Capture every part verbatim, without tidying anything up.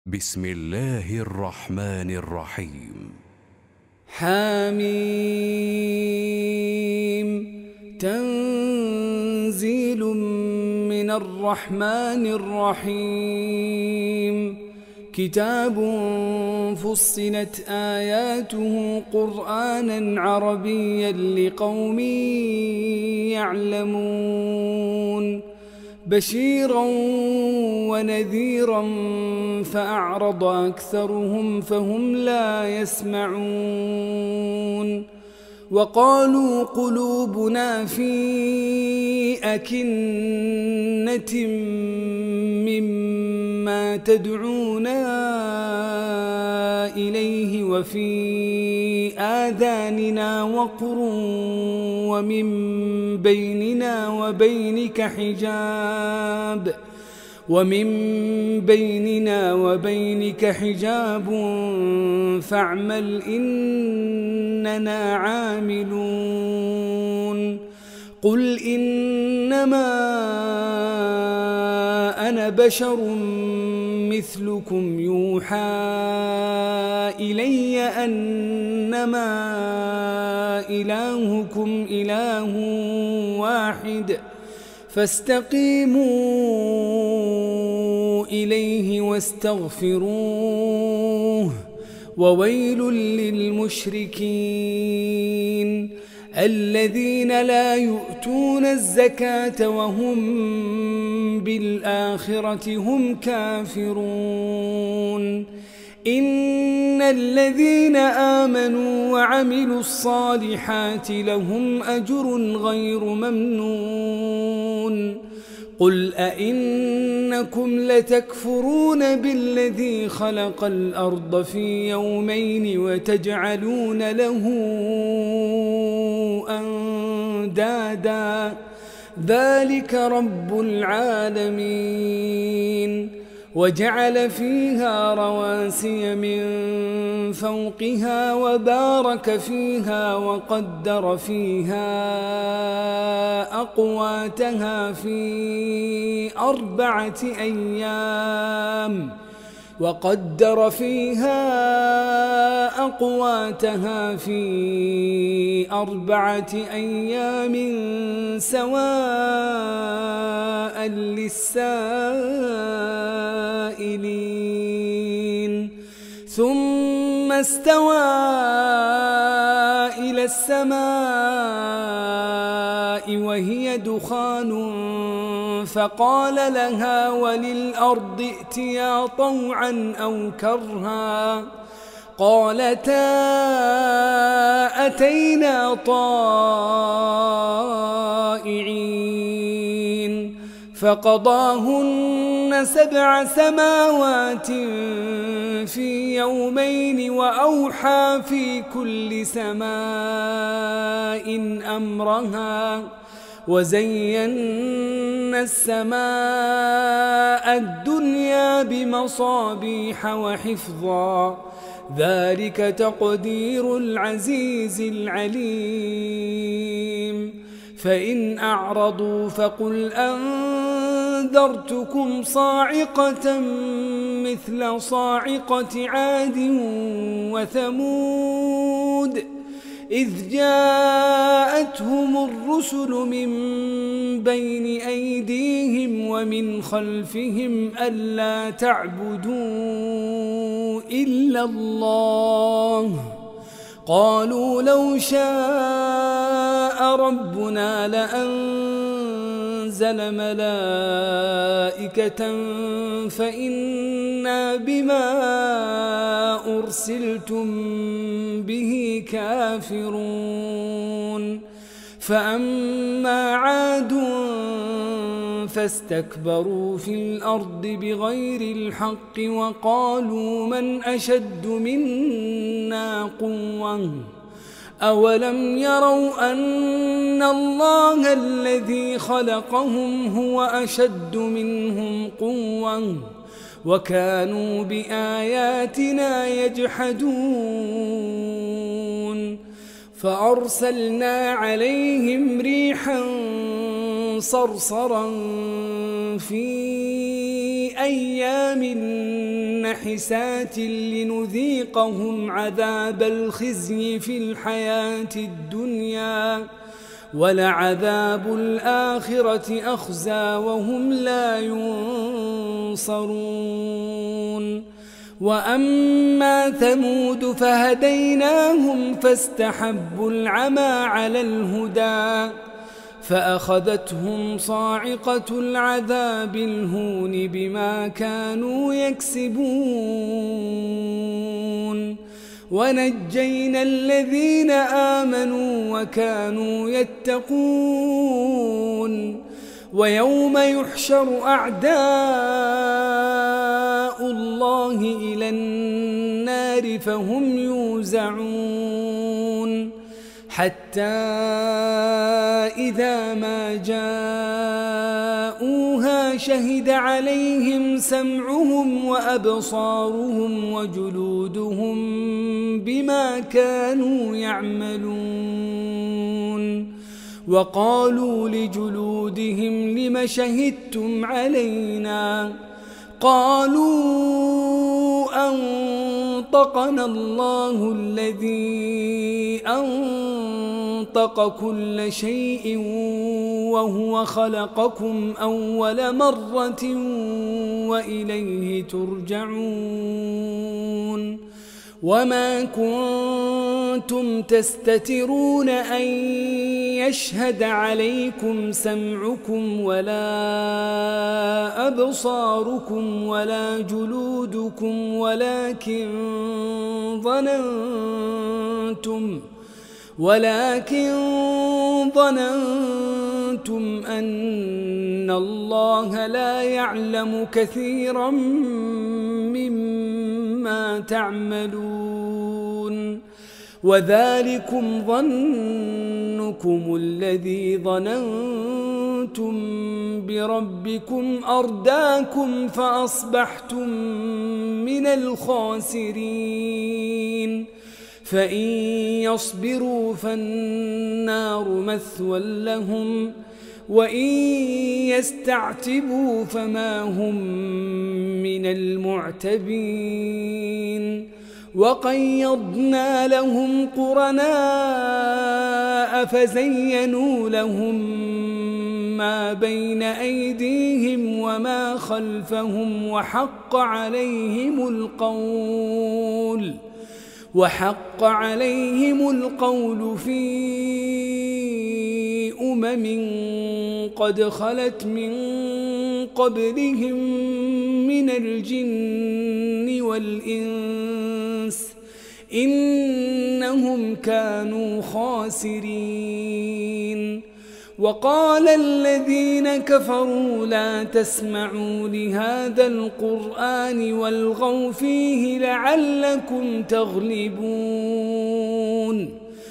بسم الله الرحمن الرحيم. حميم تنزيل من الرحمن الرحيم. كتاب فصلت آياته قرآنا عربيا لقوم يعلمون بشيرا ونذيرا فأعرض أكثرهم فهم لا يسمعون. وقالوا قلوبنا في أكنة مما تدعونا إليه وفي آذاننا وقر ومن بيننا وبينك حجاب ومن بيننا وبينك حجاب فاعمل إننا عاملون. قل إنما أنا بشر مثلكم يوحى إلي أنما إلهكم إله واحد فاستقيموا إليه واستغفروه وويل للمشركين الذين لا يؤتون الزكاة وهم بالآخرة هم كافرون. إن الذين آمنوا وعملوا الصالحات لهم أجر غير ممنون. قل أئنكم لتكفرون بالذي خلق الأرض في يومين وتجعلون له أندادا ذلك رب العالمين. وجعل فيها رواسي من فوقها وبارك فيها وقدر فيها أقواتها في أربعة أيام وقدر فيها أقواتها في أربعة أيام سواء للسائلين. ثم استوى إلى السماء وهي دخان فقال لها وللأرض ائتيا طوعا أو كرها قالتا أتينا طائعين. فقضاهن سبع سماوات في يومين وأوحى في كل سماء أمرها وزينا السماء الدنيا بمصابيح وحفظا ذلك تقدير العزيز العليم. فإن أعرضوا فقل أنذرتكم صاعقة مثل صاعقة عاد وثمود إذ جاءتهم الرسل من بين أيديهم ومن خلفهم ألا تعبدوا إلا الله قالوا لو شاء ربنا لأنزل ملائكة فإنا بما أرسلتم به كافرون. فأما عاد فاستكبروا في الأرض بغير الحق وقالوا من أشد منا قوة أولم يروا أن الله الذي خلقهم هو أشد منهم قوة وكانوا بآياتنا يجحدون. فأرسلنا عليهم ريحا صرصرا في أيام حسات لنذيقهم عذاب الخزي في الحياة الدنيا ولعذاب الآخرة أخزى وهم لا ينصرون. وأما ثمود فهديناهم فاستحبوا العمى على الهدى فأخذتهم صاعقة العذاب الهون بما كانوا يكسبون ونجينا الذين آمنوا وكانوا يتقون. ويوم يحشر أعداء الله إلى النار فهم يوزعون حتى إذا ما جاءوها شهد عليهم سمعهم وأبصارهم وجلودهم بما كانوا يعملون. وقالوا لجلودهم لم شهدتم علينا قالوا أنطقنا الله الذي أنطق كل شيء وهو خلقكم أول مرة وإليه ترجعون. وما كنتم تستترون أن يشهد عليكم سمعكم ولا أبصاركم ولا جلودكم ولكن ظننتم ولكن ظننتم أن الله لا يعلم كثيرا مما تعملون. وذلكم ظنكم الذي ظننتم بربكم أرداكم فأصبحتم من الخاسرين. فإن يصبروا فالنار مثوى لهم وإن يستعتبوا فما هم من المعتبين. وقيضنا لهم قرناء فزينوا لهم ما بين أيديهم وما خلفهم وحق عليهم القول وحق عليهم القول في أمم قد خلت من قبلهم من الجن والإنس إنهم كانوا خاسرين. وقال الذين كفروا لا تسمعوا لهذا القرآن والغوا فيه لعلكم تغلبون.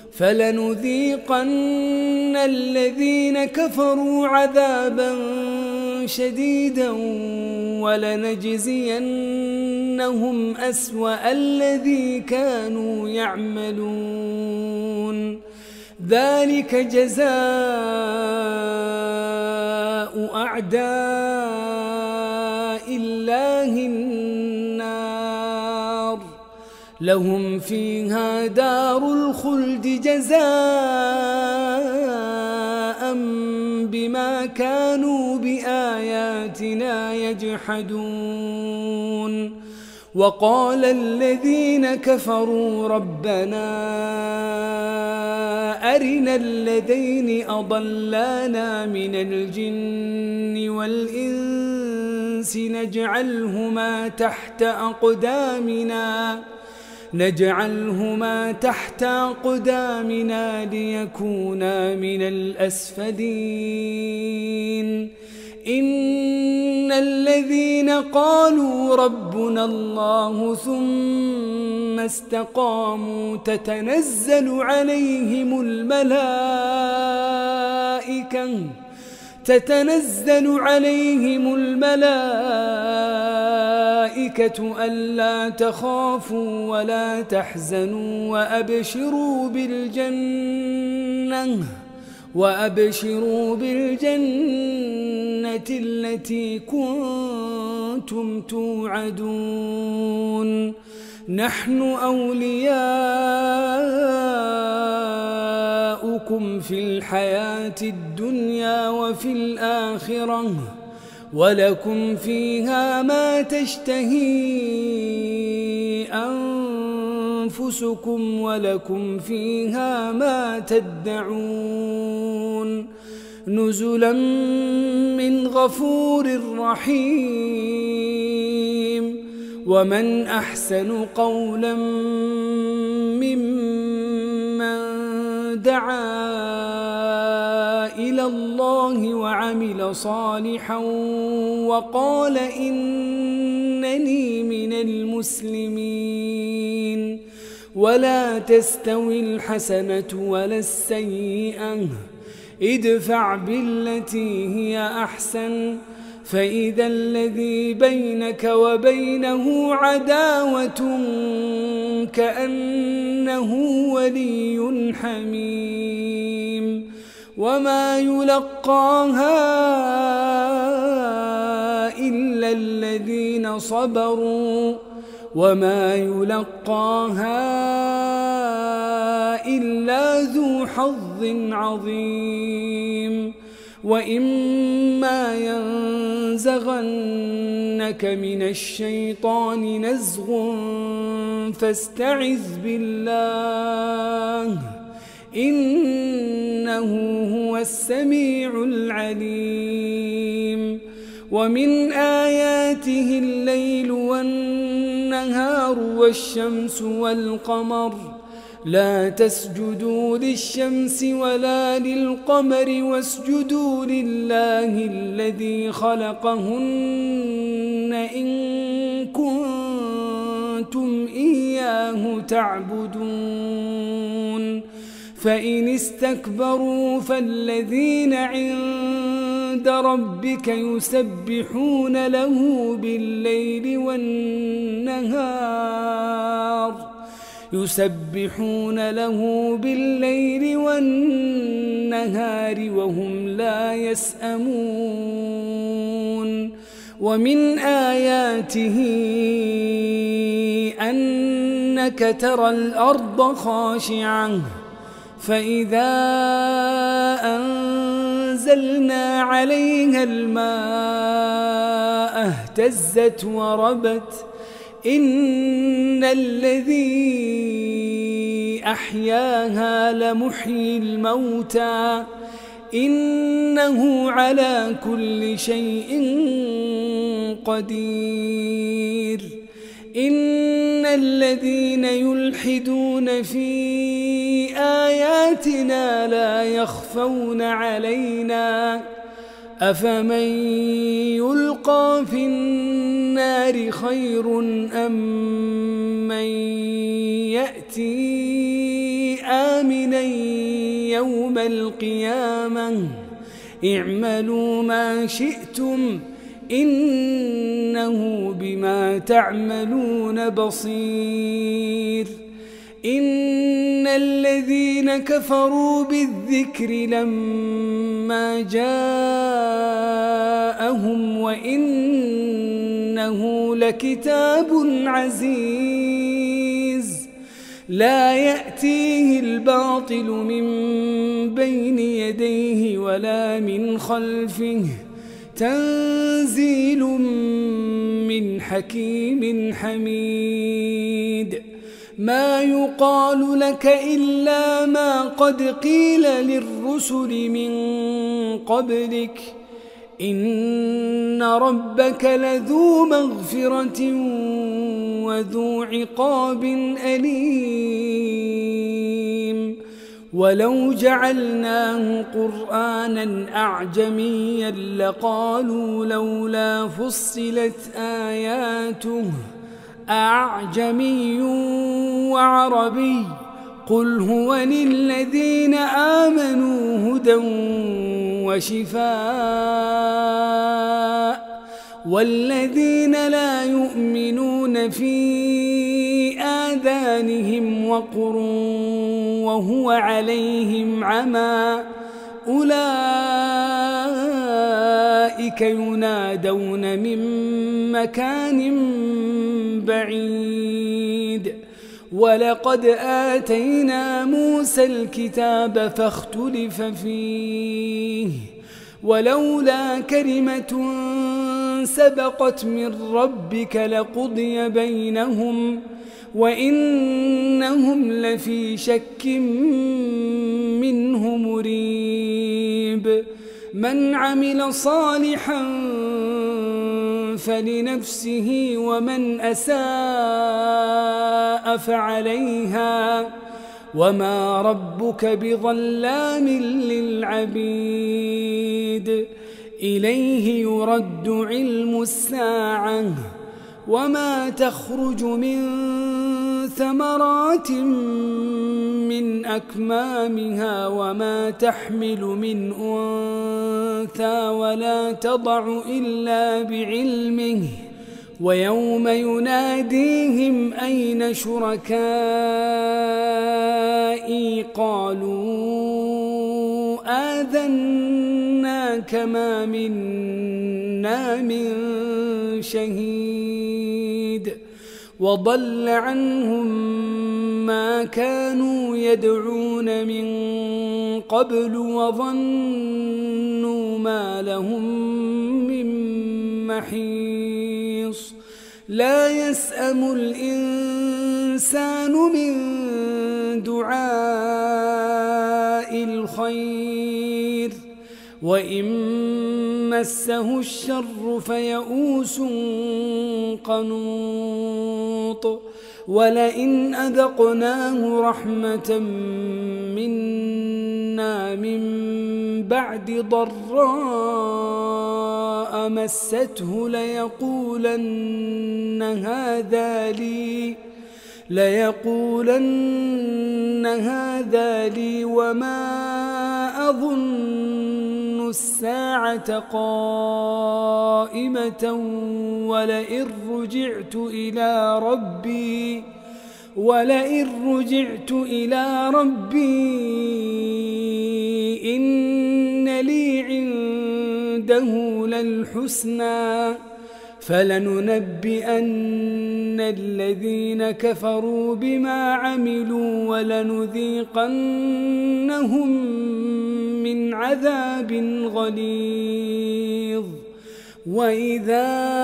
فلنذيقن الذين كفروا عذابا شديدا ولنجزينهم أسوأ الذي كانوا يعملون. ذلك جزاء أعداء الله النار لهم فيها دار الخلد جزاء بما كانوا بآياتنا يجحدون. وقال الذين كفروا ربنا أرنا الذين أضلانا من الجن والإنس نجعلهما تحت أقدامنا نجعلهما تحت أقدامنا ليكونا من الأسفلين. إن الذين قالوا ربنا الله ثم استقاموا تتنزل عليهم الملائكة تتنزل عليهم الملائكة ألا تخافوا ولا تحزنوا وأبشروا بالجنة وأبشروا بالجنة التي كنتم توعدون نحن أولياؤكم في الحياة الدنيا وفي الآخرة ولكم فيها ما تشتهي أنفسكم ولكم فيها ما تدعون نزلا من غفور رحيم ومن أحسن قولا ممن دعا إلى الله وعمل صالحا وقال إنني من المسلمين ولا تستوي الحسنة ولا السيئة ادفع بالتي هي أحسن فإذا الذي بينك وبينه عداوة كأنه ولي حميم وما يلقاها إلا الذين صبروا وما يلقاها إلا ذو حظ عظيم وإما ينزغنك من الشيطان نزغ فاستعذ بالله إنه هو السميع العليم ومن آياته الليل والنهار والشمس والقمر لا تسجدوا للشمس ولا للقمر واسجدوا لله الذي خلقهن إن كنتم إياه تعبدون فإن استكبروا فالذين عند ربك يسبحون له بالليل والنهار يسبحون له بالليل والنهار وهم لا يسأمون ومن آياته أنك ترى الأرض خاشعة فإذا أنزلنا عليها الماء اهتزت وربت إن الذي أحياها لمحيي الموتى إنه على كل شيء قدير إن الذين يلحدون في آياتنا لا يخفون علينا أفمن يلقى في النار خير أم من يأتي آمنا يوم القيامة اعملوا ما شئتم إنه بما تعملون بصير إن الذين كفروا بالذكر لما جاءهم وإنه لكتاب عزيز لا يأتيه الباطل من بين يديه ولا من خلفه تنزيل من حكيم حميد ما يقال لك إلا ما قد قيل للرسل من قبلك إن ربك لذو مغفرة وذو عقاب أليم ولو جعلناه قرآنا أعجميا لقالوا لولا فصلت آياته أعجمي وعربي قل هو للذين آمنوا هدى وشفاء والذين لا يؤمنون في آذانهم وقر وهو عليهم عمى أولئك ينادون من مكان بعيد ولقد آتينا موسى الكتاب فاختلف فيه ولولا كلمة سبقت من ربك لقضي بينهم وإنهم لفي شك منه مريب من عمل صالحا فلنفسه ومن أساء فعليها وما ربك بظلام للعبيد إليه يرد علم الساعة وما تخرج من ثمرات من أكمامها وما تحمل من أنثى ولا تضع إلا بعلمه ويوم يناديهم أين شركائي قالوا آذناك ما منا من شهيد وضل عنهم ما كانوا يدعون من قبل وظنوا ما لهم من محيص لا يسأم الإنسان من دعاء الخير وإن مسه الشر فيئوس قنوط ولئن أذقناه رحمة منا من بعد ضراء مسته ليقولن هذا لي ليقولن هذا لي وما أظن الساعة قائمة ولئن رجعت إلى ربي ولئن رجعت إلى ربي إن لي عنده للحسنى فلننبئن الذين كفروا بما عملوا ولنذيقنهم من عذاب غليظ وإذا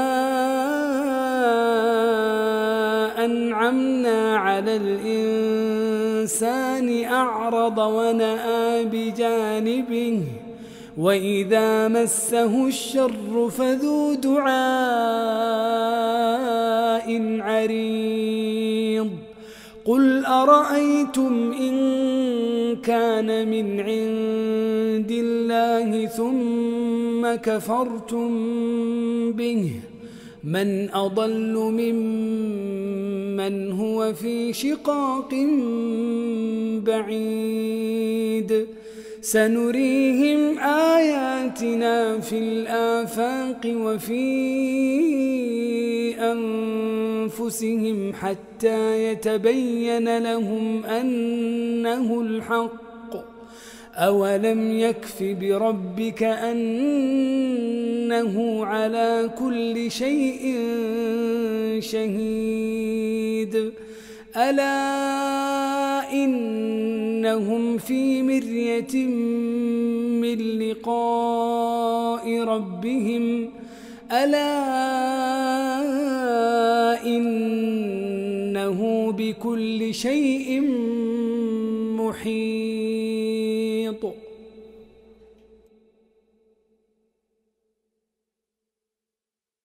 أنعمنا على الإنسان أعرض ونأى بجانبه وإذا مسه الشر فذو دعاء عريض قل أرأيتم إن كان من عند الله ثم كفرتم به من أضل ممن هو في شقاق بعيد سنريهم آياتنا في الآفاق وفي أنفسهم حتى يتبين لهم أنه الحق أولم يكف بربك أنه على كل شيء شهيد ألا إنهم في مرية من لقاء ربهم ألا إنه بكل شيء محيط